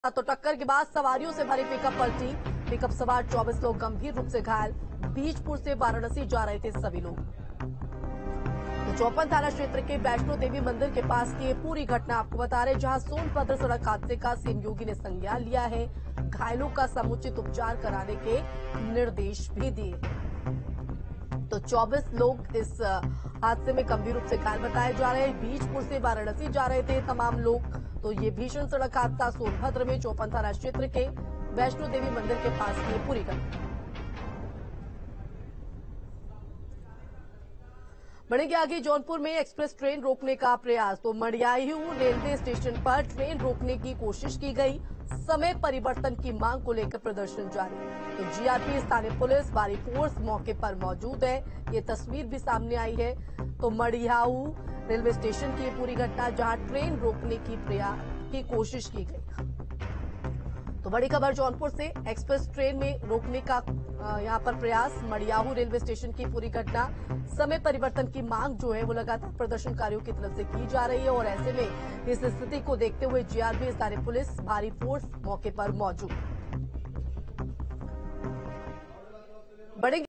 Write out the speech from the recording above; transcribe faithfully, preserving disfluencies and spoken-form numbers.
तो टक्कर के बाद सवारियों से भरी पिकअप पलटी। पिकअप सवार चौबीस लोग गंभीर रूप से घायल। बीजपुर से वाराणसी जा रहे थे सभी लोग। तो चौपन थाना क्षेत्र के वैष्णो देवी मंदिर के पास की ये पूरी घटना आपको बता रहे, जहां सोनभद्र सड़क हादसे का सीएम योगी ने संज्ञान लिया है। घायलों का समुचित उपचार कराने के निर्देश भी दिए। तो चौबीस लोग इस हादसे में गंभीर रूप से घायल बताए जा रहे हैं। बीजपुर से वाराणसी जा रहे थे तमाम लोग। तो ये भीषण सड़क हादसा सोनभद्र में चौपन थाना क्षेत्र के वैष्णो देवी मंदिर के पास की पूरी घटना। बढ़ेंगे आगे, जौनपुर में एक्सप्रेस ट्रेन रोकने का प्रयास। तो मडियाहू रेलवे स्टेशन पर ट्रेन रोकने की कोशिश की गई। समय परिवर्तन की मांग को लेकर प्रदर्शन जारी। तो जीआरपी, स्थानीय पुलिस, भारी फोर्स मौके पर मौजूद है। ये तस्वीर भी सामने आई है। तो मडियाहू रेलवे स्टेशन की ये पूरी घटना, जहां ट्रेन रोकने की प्रयास की कोशिश की गई। तो बड़ी खबर जौनपुर से, एक्सप्रेस ट्रेन में रोकने का यहां पर प्रयास। मडियाहू रेलवे स्टेशन की पूरी घटना, समय परिवर्तन की मांग जो है वो लगातार प्रदर्शनकारियों की तरफ से की जा रही है। और ऐसे में इस स्थिति को देखते हुए जीआरपी, स्थानीय पुलिस, भारी फोर्स मौके पर मौजूद। बढ़ेंगे